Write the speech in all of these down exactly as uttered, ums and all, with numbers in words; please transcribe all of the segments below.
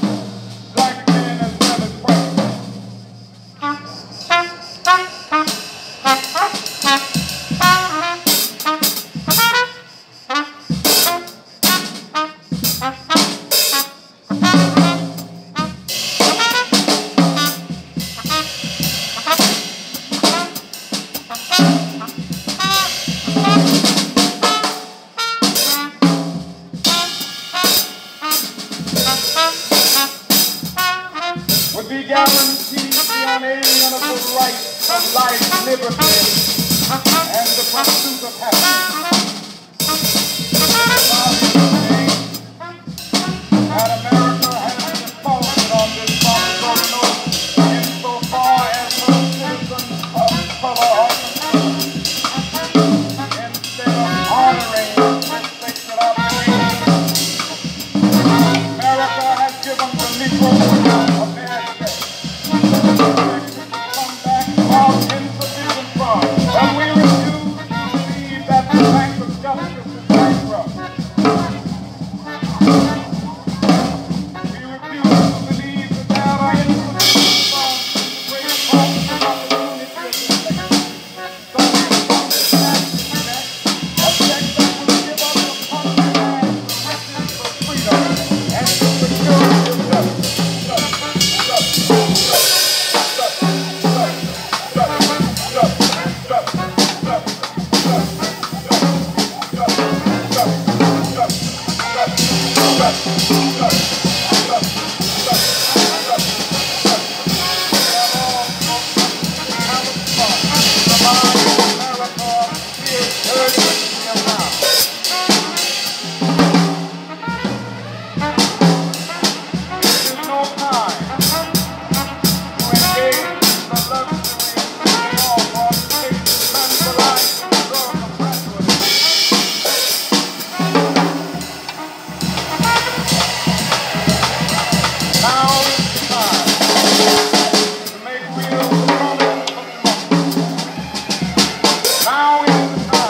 black men as well as white men. Would be guaranteed the unalienable right of life, liberty, and the pursuit of happiness. That America has defaulted on this promissory note insofar as her citizens of color are concerned. Instead of honoring this sacred obligation, America has given the Negro a bad debt. Come back from insufficient funds. But we refuse to believe that the bank of justice is bankrupt. We refuse to believe that there are insufficient funds in the great office of opportunity of this nation. So we want to pass this check, a check that will give us the country and the riches of freedom and the security of justice.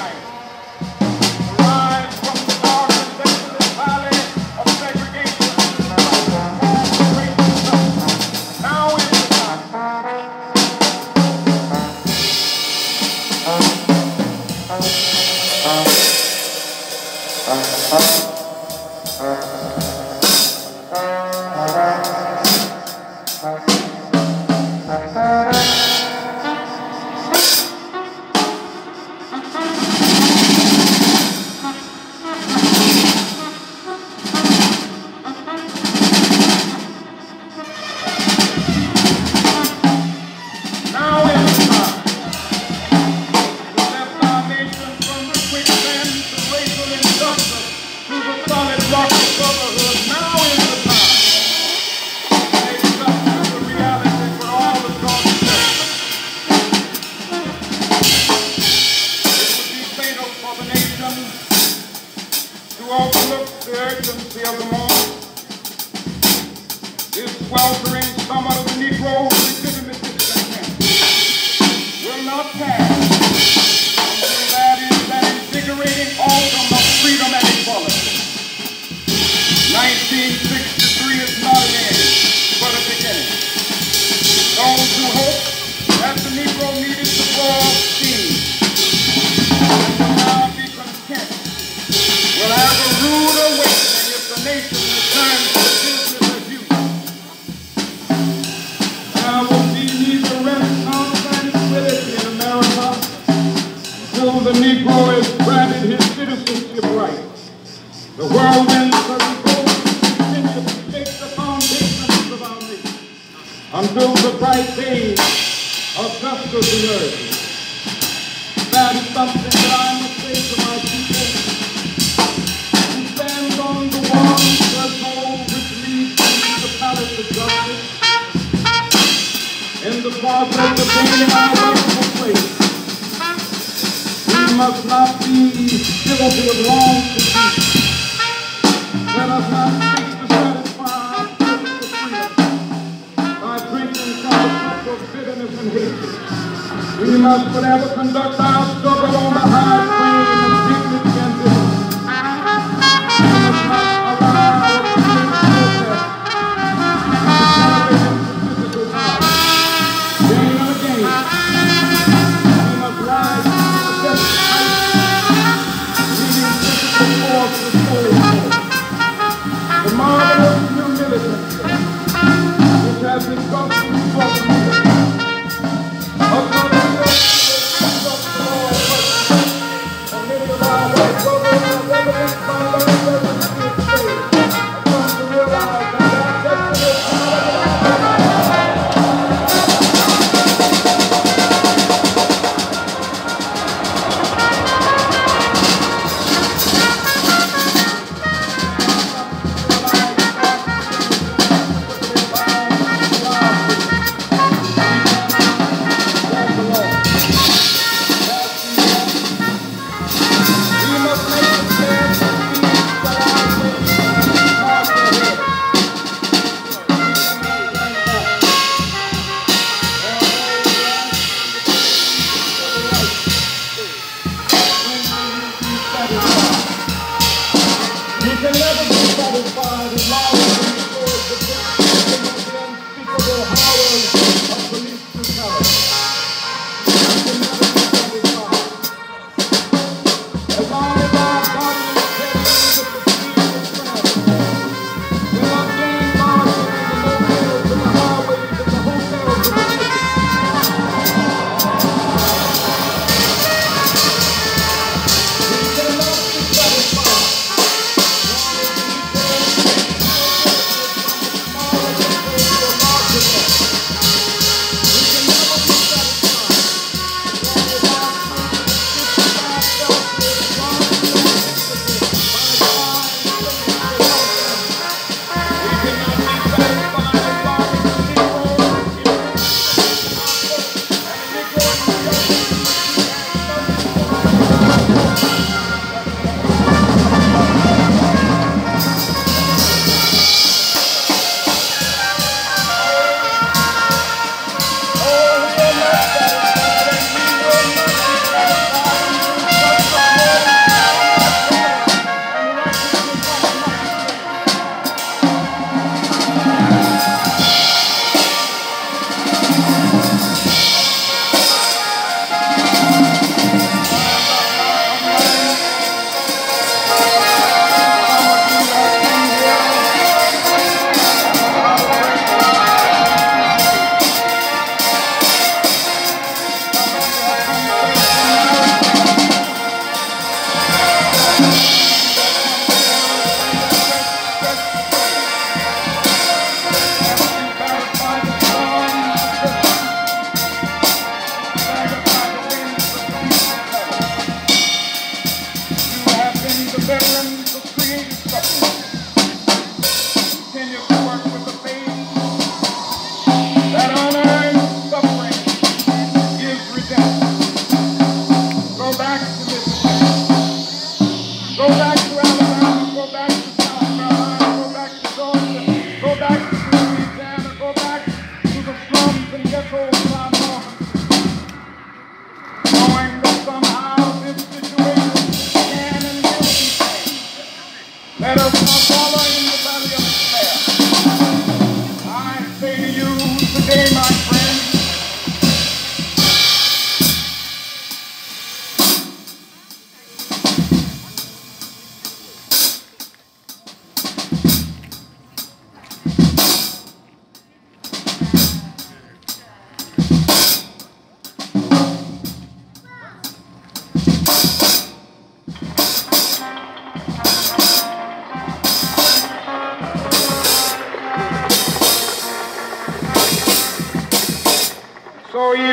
Segregation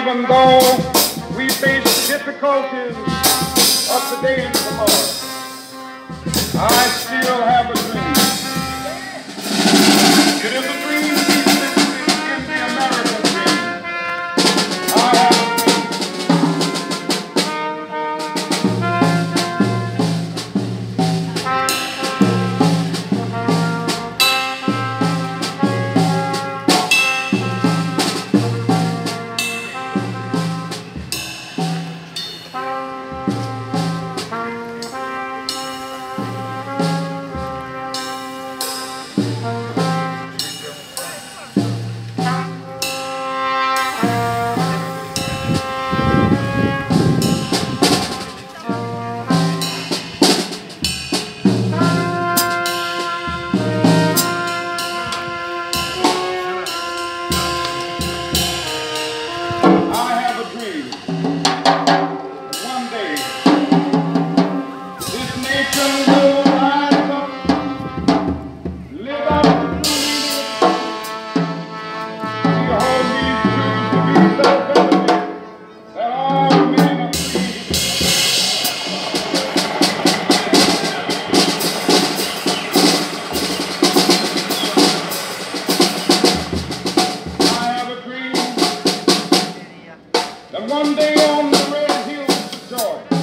even though we face the difficulties of today and tomorrow, I still have a dream. It is a dream deep in the American dream. I have a one day on the red hills of Georgia,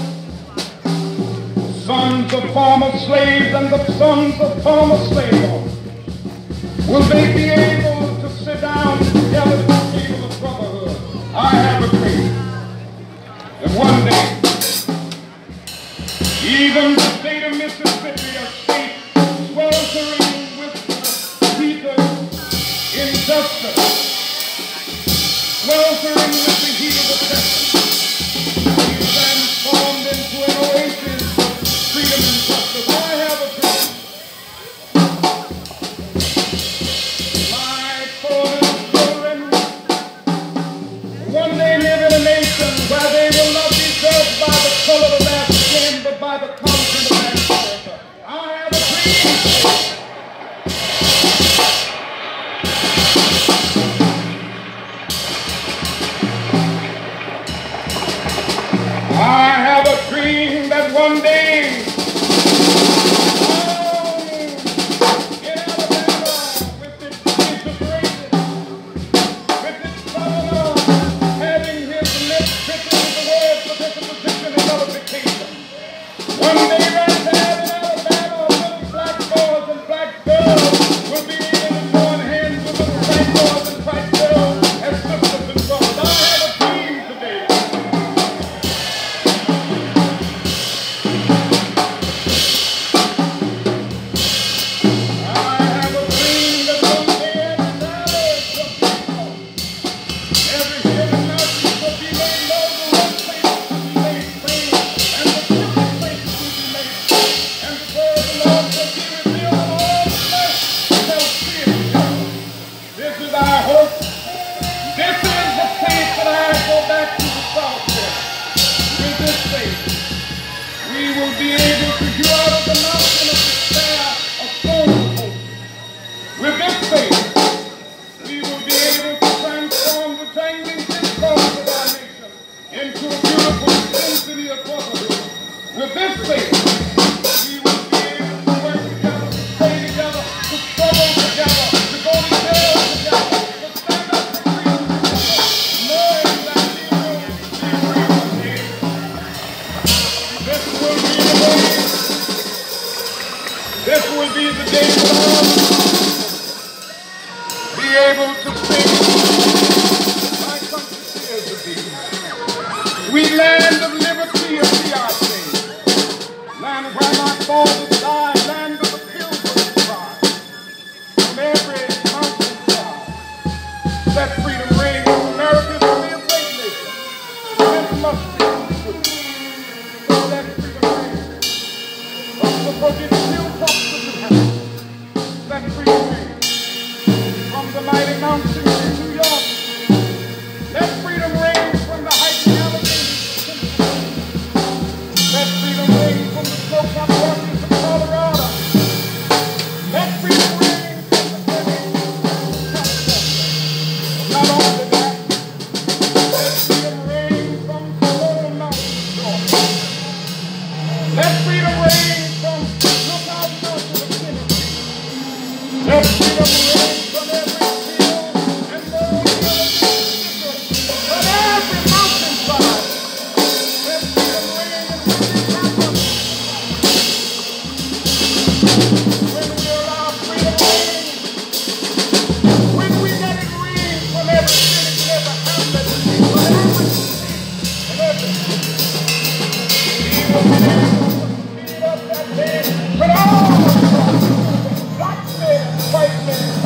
sons of former slaves and the sons of former slave owners, will they be able to sit down together at the table of brotherhood? I have a dream that one day, even the state of Mississippi, a state sweltering with the heat of injustice, sweltering with the heat of oppression, be transformed into an oasis of freedom and justice. I have a dream. My four little children one day live in a nation where they will not be judged by the color of their skin, but by the content of their character. I have a dream. I have a dream that one day, oh, in Alabama, with its integration, with its governor having his lips written with the words of his position and nullification, one day right there in Alabama, little black boys and black girls will be able to join hands with little white boys and white girls as sisters and brothers. I have a dream today. Not only that, Let freedom ring from every field and molehill in Mississippi, from every mountainside. Let freedom ring in Whitney Campus. When we allow freedom ring, when we let it ring from every city and every hamlet, from every city and every city. We will be able to speed up that day, but all black men, white men,